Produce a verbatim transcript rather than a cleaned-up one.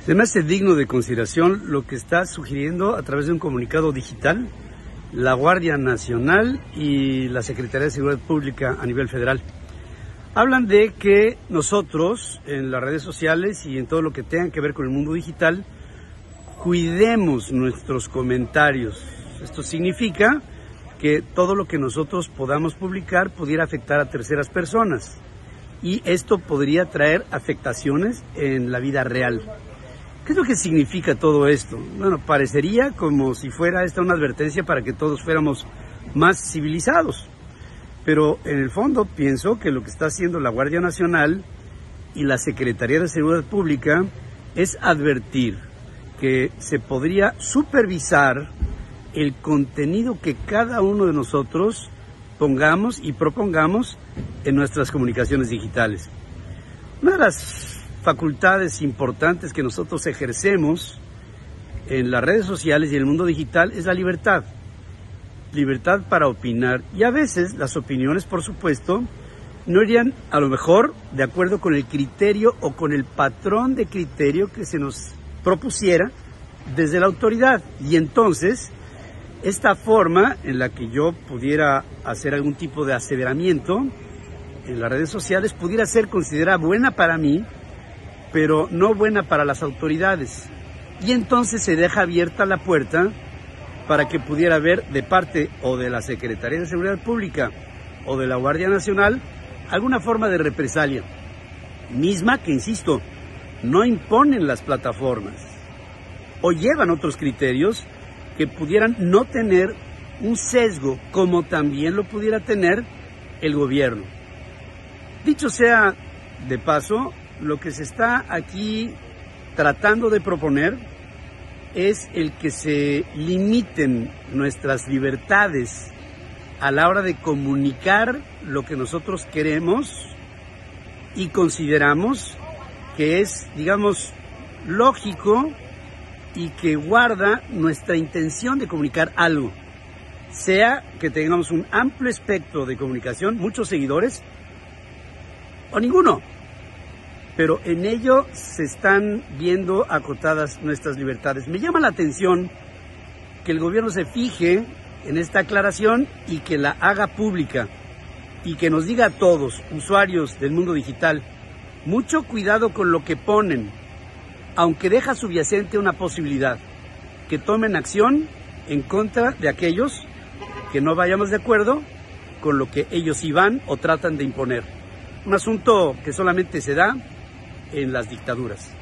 Se me hace digno de consideración lo que está sugiriendo a través de un comunicado digital la Guardia Nacional y la Secretaría de Seguridad Pública a nivel federal. Hablan de que nosotros en las redes sociales y en todo lo que tenga que ver con el mundo digital cuidemos nuestros comentarios. Esto significa que todo lo que nosotros podamos publicar pudiera afectar a terceras personas y esto podría traer afectaciones en la vida real. ¿Qué es lo que significa todo esto? Bueno, parecería como si fuera esta una advertencia para que todos fuéramos más civilizados. Pero en el fondo pienso que lo que está haciendo la Guardia Nacional y la Secretaría de Seguridad Pública es advertir que se podría supervisar el contenido que cada uno de nosotros pongamos y propongamos en nuestras comunicaciones digitales. Una de las facultades importantes que nosotros ejercemos en las redes sociales y en el mundo digital es la libertad. Libertad para opinar. Y a veces las opiniones, por supuesto, no irían a lo mejor de acuerdo con el criterio o con el patrón de criterio que se nos propusiera desde la autoridad. Y entonces, esta forma en la que yo pudiera hacer algún tipo de aseveramiento en las redes sociales pudiera ser considerada buena para mí, pero no buena para las autoridades. Y entonces se deja abierta la puerta para que pudiera haber de parte o de la Secretaría de Seguridad Pública o de la Guardia Nacional alguna forma de represalia, misma que, insisto, no imponen las plataformas o llevan otros criterios que pudieran no tener un sesgo como también lo pudiera tener el gobierno. Dicho sea de paso, lo que se está aquí tratando de proponer es el que se limiten nuestras libertades a la hora de comunicar lo que nosotros queremos y consideramos que es, digamos, lógico y que guarda nuestra intención de comunicar algo, sea que tengamos un amplio espectro de comunicación, muchos seguidores o ninguno. Pero en ello se están viendo acotadas nuestras libertades. Me llama la atención que el gobierno se fije en esta aclaración y que la haga pública y que nos diga a todos, usuarios del mundo digital, mucho cuidado con lo que ponen, aunque deja subyacente una posibilidad, que tomen acción en contra de aquellos que no vayamos de acuerdo con lo que ellos iban o tratan de imponer. Un asunto que solamente se da en las dictaduras.